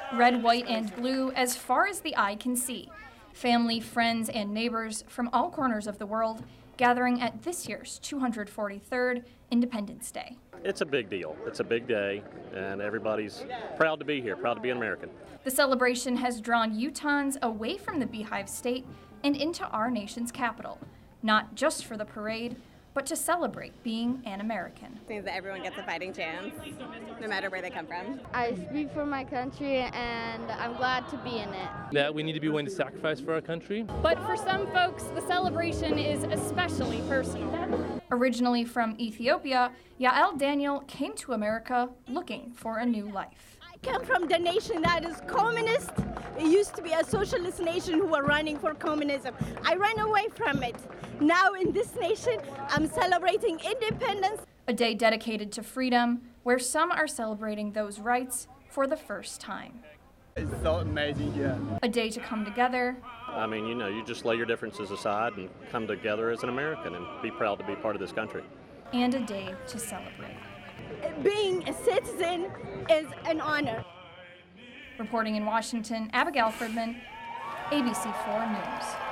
Red, white, and blue as far as the eye can see. Family, friends, and neighbors from all corners of the world gathering at this year's 243rd Independence Day. It's a big deal. It's a big day, and everybody's proud to be here, proud to be an American. The celebration has drawn Utahns away from the Beehive State and into our nation's capital, not just for the parade, but to celebrate being an American. It seems that everyone gets a fighting chance, no matter where they come from. I speak for my country, and I'm glad to be in it. That we need to be willing to sacrifice for our country. But for some folks, the celebration is especially personal. Originally from Ethiopia, Yael Daniel came to America looking for a new life. I come from the nation that is communist. It used to be a socialist nation who were running for communism. I ran away from it. Now in this nation, I'm celebrating independence. A day dedicated to freedom, where some are celebrating those rights for the first time. It's so amazing here. A day to come together. I mean, you just lay your differences aside and come together as an American and be proud to be part of this country. And a day to celebrate. Being a citizen is an honor. Reporting in Washington, Abigail Fridman, ABC 4 News.